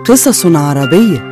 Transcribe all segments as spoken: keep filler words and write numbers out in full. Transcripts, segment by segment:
قصص عربية.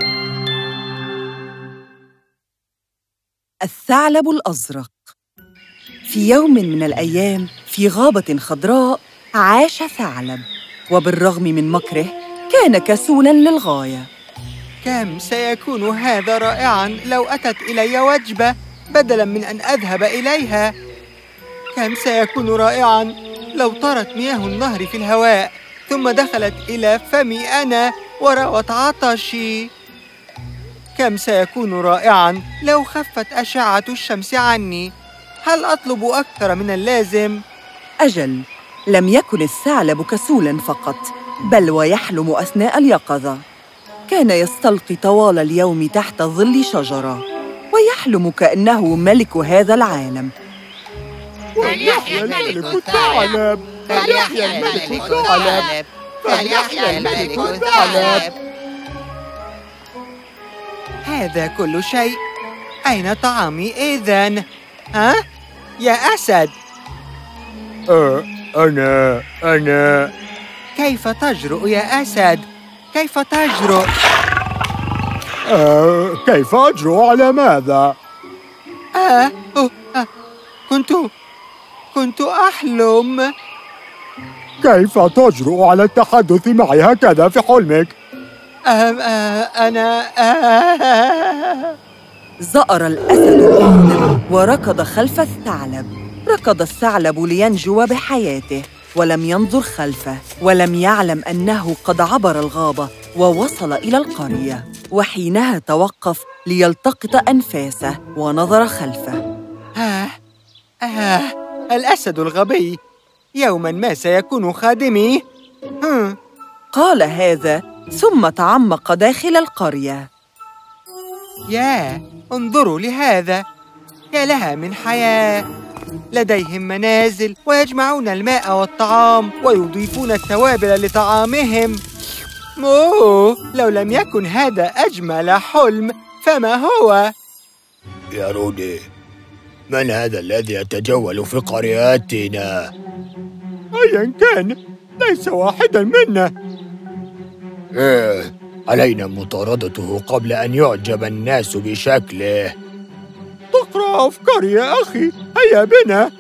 الثعلب الأزرق. في يوم من الأيام في غابة خضراء عاش ثعلب، وبالرغم من مكره كان كسولاً للغاية. كم سيكون هذا رائعاً لو أتت إلي وجبة بدلاً من أن أذهب إليها. كم سيكون رائعاً لو طارت مياه النهر في الهواء ثم دخلت إلى فمي أنا وروت عطشي. كم سيكون رائعاً لو خفت أشعة الشمس عني. هل أطلب أكثر من اللازم؟ أجل، لم يكن الثعلب كسولاً فقط، بل ويحلم أثناء اليقظة. كان يستلقي طوال اليوم تحت ظل شجرة، ويحلم كأنه ملك هذا العالم. فليحيا الملك الثعلب، فليحيا الملك الثعلب، فليحيا الملك الثعلب. هذا كل شيء. أين طعامي إذن؟ ها؟ يا أسد. أه أنا أنا كيف تجرؤ يا أسد؟ كيف تجرؤ؟ أه كيف أجرؤ على ماذا؟ آه, أوه آه كنت كنت أحلم. كيف تجرؤ على التحدث معي هكذا في حلمك؟ آه آه أنا آه زأر الأسد الأحمر وركض خلف الثعلب. ركض الثعلب لينجو بحياته، ولم ينظر خلفه، ولم يعلم أنه قد عبر الغابة ووصل إلى القرية. وحينها توقف ليلتقط أنفاسه ونظر خلفه. آه آه الأسد الغبي، يوماً ما سيكون خادمي. هم. قال هذا ثم تعمق داخل القرية. يا انظروا لهذا، يا لها من حياة. لديهم منازل ويجمعون الماء والطعام ويضيفون التوابل لطعامهم. أوه، لو لم يكن هذا أجمل حلم فما هو؟ يا رودي، من هذا الذي يتجول في قريتنا؟ أيا كان، ليس واحدا منا. إيه، علينا مطاردته قبل أن يعجب الناس بشكله. تقرأ أفكاري يا أخي، هيا بنا.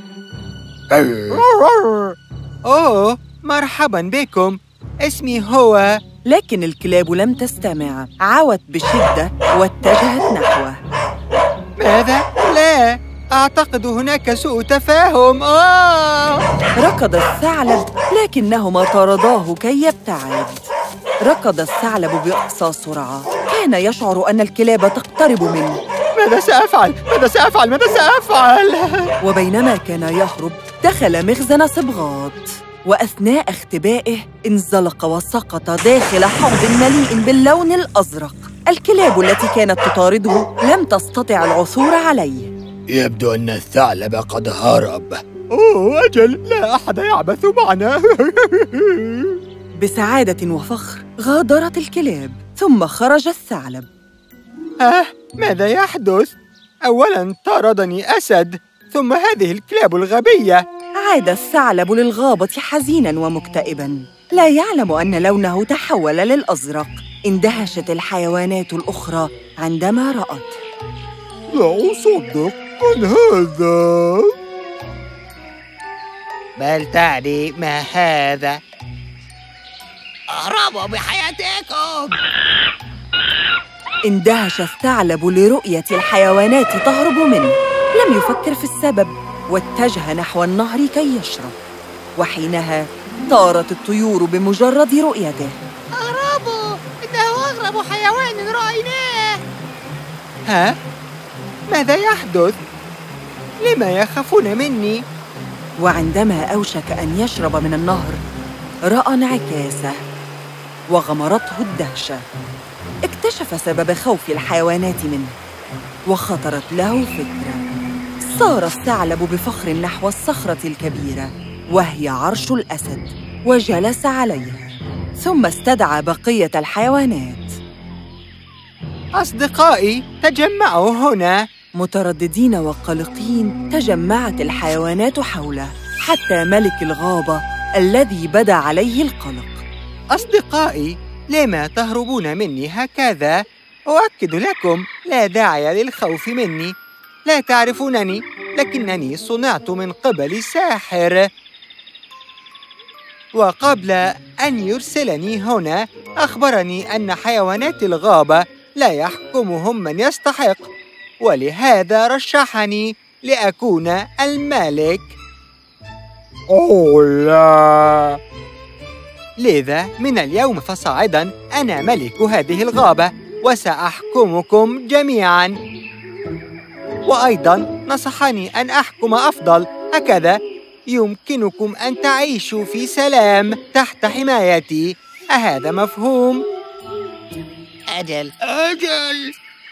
أوه، مرحبا بكم، اسمي هو. لكن الكلاب لم تستمع، عوت بشدة واتجهت نحوه. ماذا؟ لا، أعتقد هناك سوء تفاهم. آه! ركض الثعلب لكنهما طارداه كي يبتعد. ركض الثعلب بأقصى سرعة، كان يشعر أن الكلاب تقترب منه. ماذا سأفعل؟ ماذا سأفعل؟ ماذا سأفعل؟ وبينما كان يهرب دخل مخزن صبغات، وأثناء اختبائه انزلق وسقط داخل حوض مليء باللون الأزرق. الكلاب التي كانت تطارده لم تستطع العثور عليه. يبدو أن الثعلب قد هرب. أوه أجل، لا أحد يعبث معنا. بسعادة وفخر غادرت الكلاب، ثم خرج الثعلب. آه، ماذا يحدث؟ أولاً طاردني أسد، ثم هذه الكلاب الغبية. عاد الثعلب للغابة حزيناً ومكتئباً، لا يعلم أن لونه تحول للأزرق. اندهشت الحيوانات الأخرى عندما رأته. لا أصدق، من هذا؟ بل تعني ما هذا؟ اهربوا بحياتكم! اندهش الثعلب لرؤية الحيوانات تهرب منه. لم يفكر في السبب، واتجه نحو النهر كي يشرب. وحينها طارت الطيور بمجرد رؤيته. اهربوا! إنه أغرب حيوان رأيناه. ها؟ ماذا يحدث؟ لما يخافون مني؟ وعندما أوشك أن يشرب من النهر رأى انعكاسه وغمرته الدهشة. اكتشف سبب خوف الحيوانات منه، وخطرت له فكرة. صار الثعلب بفخر نحو الصخرة الكبيرة وهي عرش الأسد، وجلس عليها، ثم استدعى بقية الحيوانات. أصدقائي، تجمعوا هنا. مترددين وقلقين تجمعت الحيوانات حوله، حتى ملك الغابة الذي بدا عليه القلق. أصدقائي، لما تهربون مني هكذا؟ أؤكد لكم لا داعي للخوف مني. لا تعرفونني، لكنني صنعت من قبل ساحر. وقبل أن يرسلني هنا أخبرني أن حيوانات الغابة لا يحكمهم من يستحق، ولهذا رشحني لأكون الملك. أوه لا! لذا من اليوم فصاعداً أنا ملك هذه الغابة وسأحكمكم جميعاً. وأيضاً نصحني أن أحكم أفضل، هكذا يمكنكم أن تعيشوا في سلام تحت حمايتي. أهذا مفهوم؟ أجل أجل.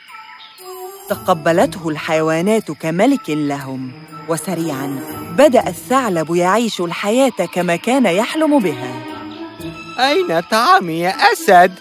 تقبلته الحيوانات كملك لهم، وسريعاً بدأ الثعلب يعيش الحياة كما كان يحلم بها. أين طعامي يا أسد؟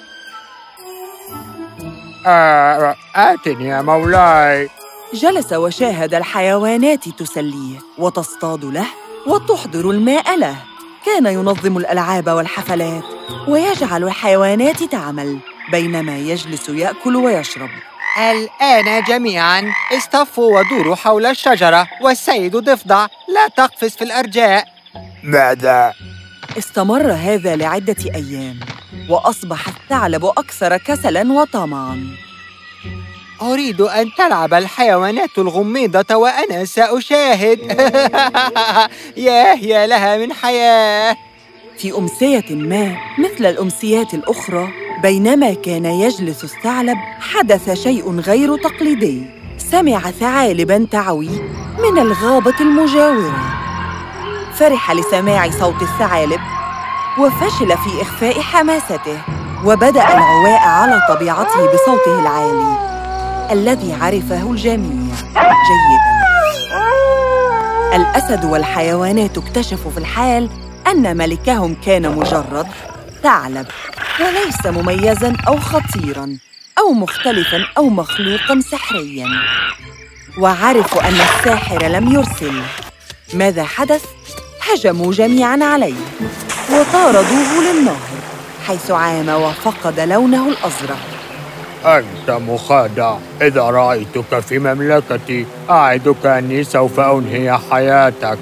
آه آتني يا مولاي. جلس وشاهد الحيوانات تسليه وتصطاد له وتحضر الماء له. كان ينظم الألعاب والحفلات ويجعل الحيوانات تعمل بينما يجلس يأكل ويشرب. الآن جميعاً اصطفوا ودوروا حول الشجرة، والسيد ضفدع لا تقفز في الأرجاء. ماذا؟ استمر هذا لعدة أيام، وأصبح الثعلب أكثر كسلاً وطمعاً. أريد أن تلعب الحيوانات الغميضة وأنا سأشاهد. ياه يا لها من حياة. في أمسية ما مثل الأمسيات الأخرى، بينما كان يجلس الثعلب حدث شيء غير تقليدي. سمع ثعالباً تعوي من الغابة المجاورة. فرح لسماع صوت الثعالب وفشل في إخفاء حماسته، وبدأ العواء على طبيعته بصوته العالي الذي عرفه الجميع جيداً. الأسد والحيوانات اكتشفوا في الحال أن ملكهم كان مجرد ثعلب، وليس مميزاً أو خطيراً أو مختلفاً أو مخلوقاً سحرياً. وعرفوا أن الساحر لم يرسل. ماذا حدث؟ هجموا جميعاً عليه وطاردوه للنهر، حيث عام وفقد لونه الأزرق. أنت مخادع. إذا رأيتك في مملكتي أعدك أني سوف أنهي حياتك.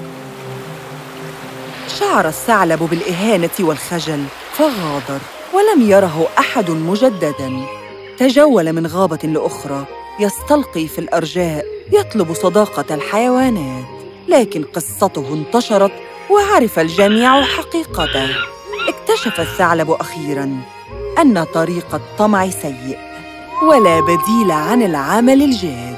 شعر الثعلب بالإهانة والخجل فغادر، ولم يره أحد مجدداً. تجول من غابة لأخرى يستلقي في الأرجاء يطلب صداقة الحيوانات، لكن قصته انتشرت وعرف الجميع حقيقته. اكتشف الثعلب أخيراً أن طريق الطمع سيء ولا بديل عن العمل الجاد.